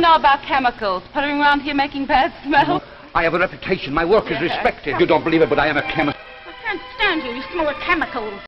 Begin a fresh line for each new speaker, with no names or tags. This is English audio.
know about chemicals? Puttering around here making bad smells?
I have a reputation. My work is respected. You don't believe it, but I am a chemist.
I can't stand you. You smell of chemicals.